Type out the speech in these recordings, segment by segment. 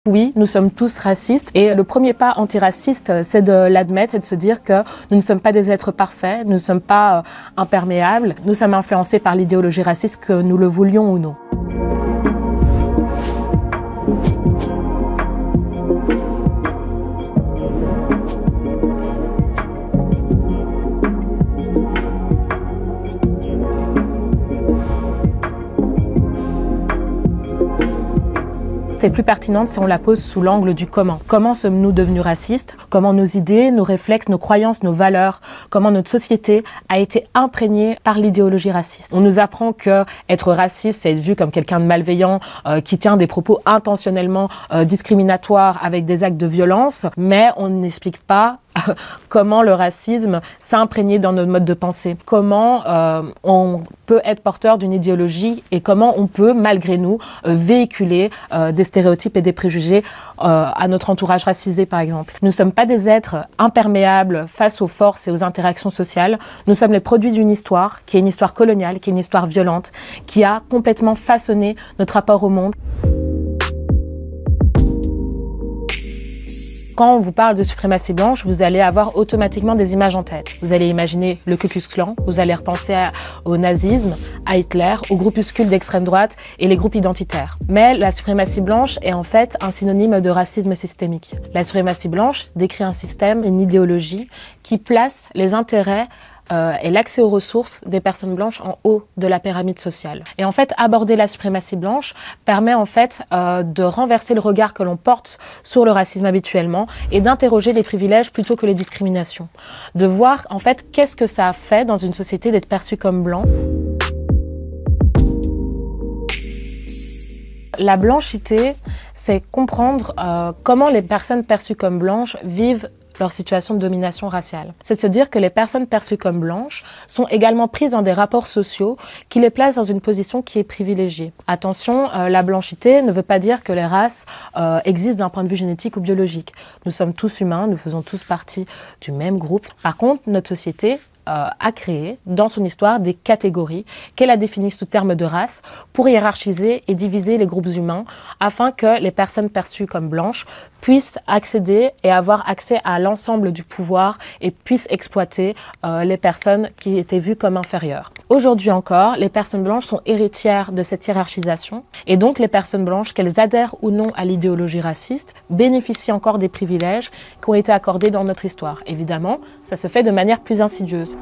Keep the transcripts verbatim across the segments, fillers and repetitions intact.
Oui, nous sommes tous racistes et le premier pas antiraciste, c'est de l'admettre et de se dire que nous ne sommes pas des êtres parfaits, nous ne sommes pas euh, imperméables, nous sommes influencés par l'idéologie raciste que nous le voulions ou non. Est plus pertinente si on la pose sous l'angle du comment. Comment sommes-nous devenus racistes? Comment nos idées, nos réflexes, nos croyances, nos valeurs, comment notre société a été imprégnée par l'idéologie raciste. On nous apprend que être raciste, c'est être vu comme quelqu'un de malveillant, euh, qui tient des propos intentionnellement euh, discriminatoires avec des actes de violence, mais on n'explique pas comment le racisme s'est imprégné dans notre mode de pensée, comment euh, on peut être porteur d'une idéologie et comment on peut, malgré nous, euh, véhiculer euh, des stéréotypes et des préjugés euh, à notre entourage racisé, par exemple. Nous ne sommes pas des êtres imperméables face aux forces et aux interactions sociales. Nous sommes les produits d'une histoire, qui est une histoire coloniale, qui est une histoire violente, qui a complètement façonné notre rapport au monde. Quand on vous parle de suprématie blanche, vous allez avoir automatiquement des images en tête. Vous allez imaginer le Ku Klux Klan, vous allez repenser à, au nazisme, à Hitler, aux groupuscules d'extrême droite et les groupes identitaires. Mais la suprématie blanche est en fait un synonyme de racisme systémique. La suprématie blanche décrit un système, une idéologie qui place les intérêts Euh, et l'accès aux ressources des personnes blanches en haut de la pyramide sociale. Et en fait, aborder la suprématie blanche permet en fait euh, de renverser le regard que l'on porte sur le racisme habituellement et d'interroger les privilèges plutôt que les discriminations. De voir en fait qu'est-ce que ça a fait dans une société d'être perçu comme blanc. La blanchité, c'est comprendre euh, comment les personnes perçues comme blanches vivent leur situation de domination raciale. C'est de se dire que les personnes perçues comme blanches sont également prises dans des rapports sociaux qui les placent dans une position qui est privilégiée. Attention, euh, la blanchité ne veut pas dire que les races euh, existent d'un point de vue génétique ou biologique. Nous sommes tous humains, nous faisons tous partie du même groupe. Par contre, notre société Euh, a créé dans son histoire des catégories qu'elle a définies sous terme de race pour hiérarchiser et diviser les groupes humains afin que les personnes perçues comme blanches puissent accéder et avoir accès à l'ensemble du pouvoir et puissent exploiter euh, les personnes qui étaient vues comme inférieures. Aujourd'hui encore, les personnes blanches sont héritières de cette hiérarchisation et donc les personnes blanches, qu'elles adhèrent ou non à l'idéologie raciste, bénéficient encore des privilèges qui ont été accordés dans notre histoire. Évidemment, ça se fait de manière plus insidieuse.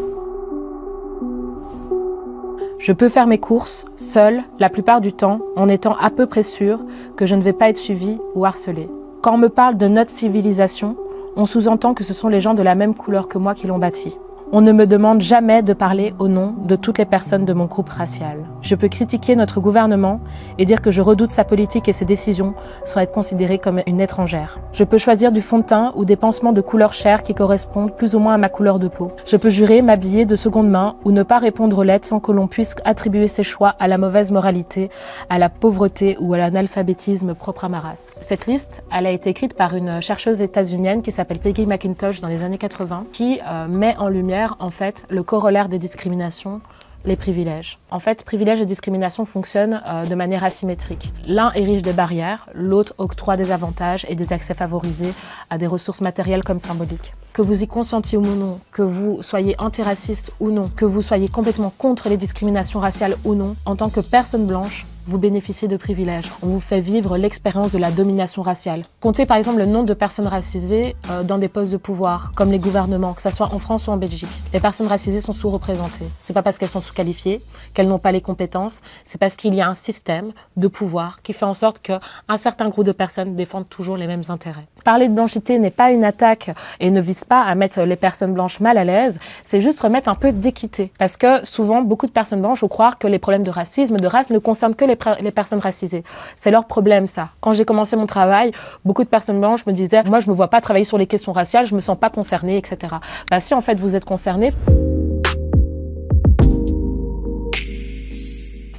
Je peux faire mes courses seule la plupart du temps en étant à peu près sûre que je ne vais pas être suivie ou harcelée. Quand on me parle de notre civilisation, on sous-entend que ce sont les gens de la même couleur que moi qui l'ont bâtie. On ne me demande jamais de parler au nom de toutes les personnes de mon groupe racial. Je peux critiquer notre gouvernement et dire que je redoute sa politique et ses décisions sans être considérée comme une étrangère. Je peux choisir du fond de teint ou des pansements de couleur chair qui correspondent plus ou moins à ma couleur de peau. Je peux jurer m'habiller de seconde main ou ne pas répondre aux lettres sans que l'on puisse attribuer ses choix à la mauvaise moralité, à la pauvreté ou à l'analphabétisme propre à ma race. Cette liste, elle a été écrite par une chercheuse états-unienne qui s'appelle Peggy McIntosh dans les années quatre-vingt, qui euh, met en lumière en fait le corollaire des discriminations, les privilèges. En fait, privilèges et discrimination fonctionnent euh, de manière asymétrique. L'un érige des barrières, l'autre octroie des avantages et des accès favorisés à des ressources matérielles comme symboliques. Que vous y consentiez ou non, que vous soyez antiraciste ou non, que vous soyez complètement contre les discriminations raciales ou non, en tant que personne blanche, vous bénéficiez de privilèges. On vous fait vivre l'expérience de la domination raciale. Comptez par exemple le nombre de personnes racisées euh, dans des postes de pouvoir, comme les gouvernements, que ce soit en France ou en Belgique. Les personnes racisées sont sous-représentées. C'est pas parce qu'elles sont sous-qualifiées, qu'elles n'ont pas les compétences, c'est parce qu'il y a un système de pouvoir qui fait en sorte qu'un certain groupe de personnes défendent toujours les mêmes intérêts. Parler de blanchité n'est pas une attaque et ne vise pas à mettre les personnes blanches mal à l'aise, c'est juste remettre un peu d'équité. Parce que souvent, beaucoup de personnes blanches vont croire que les problèmes de racisme, de race ne concernent que les, les personnes racisées. C'est leur problème, ça. Quand j'ai commencé mon travail, beaucoup de personnes blanches me disaient « Moi, je ne me vois pas travailler sur les questions raciales, je ne me sens pas concernée, et cetera » Bah si, en fait, vous êtes concernée.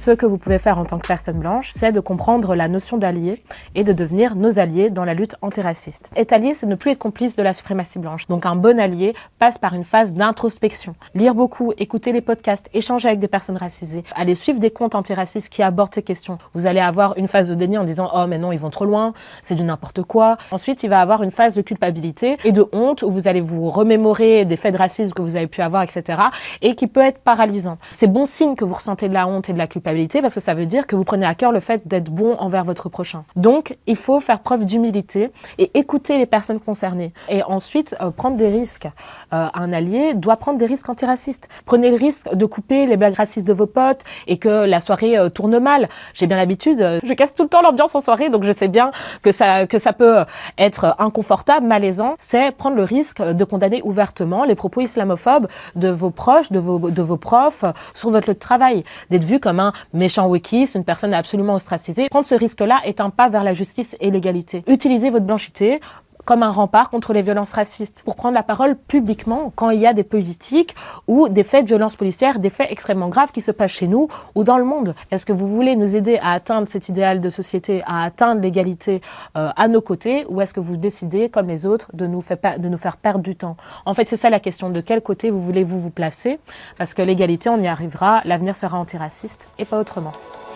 Ce que vous pouvez faire en tant que personne blanche, c'est de comprendre la notion d'allié et de devenir nos alliés dans la lutte antiraciste. Être allié, c'est ne plus être complice de la suprématie blanche. Donc un bon allié passe par une phase d'introspection. Lire beaucoup, écouter les podcasts, échanger avec des personnes racisées, aller suivre des comptes antiracistes qui abordent ces questions. Vous allez avoir une phase de déni en disant « Oh mais non, ils vont trop loin, c'est du n'importe quoi ». Ensuite, il va avoir une phase de culpabilité et de honte où vous allez vous remémorer des faits de racisme que vous avez pu avoir, et cetera. et qui peut être paralysant. C'est bon signe que vous ressentez de la honte et de la culpabilité parce que ça veut dire que vous prenez à cœur le fait d'être bon envers votre prochain. Donc, il faut faire preuve d'humilité et écouter les personnes concernées. Et ensuite, euh, prendre des risques. Euh, un allié doit prendre des risques antiracistes. Prenez le risque de couper les blagues racistes de vos potes et que la soirée euh, tourne mal. J'ai bien l'habitude, euh, je casse tout le temps l'ambiance en soirée, donc je sais bien que ça, que ça peut être inconfortable, malaisant. C'est prendre le risque de condamner ouvertement les propos islamophobes de vos proches, de vos, de vos profs, sur votre lieu de travail. D'être vu comme un méchant wokiste, une personne absolument ostracisée. Prendre ce risque-là est un pas vers la justice et l'égalité. Utilisez votre blanchité comme un rempart contre les violences racistes, pour prendre la parole publiquement quand il y a des politiques ou des faits de violence policière, des faits extrêmement graves qui se passent chez nous ou dans le monde. Est-ce que vous voulez nous aider à atteindre cet idéal de société, à atteindre l'égalité euh, à nos côtés, ou est-ce que vous décidez, comme les autres, de nous, faire, de nous faire perdre du temps? En fait, c'est ça la question, de quel côté vous voulez-vous vous placer? Parce que l'égalité, on y arrivera, l'avenir sera antiraciste et pas autrement.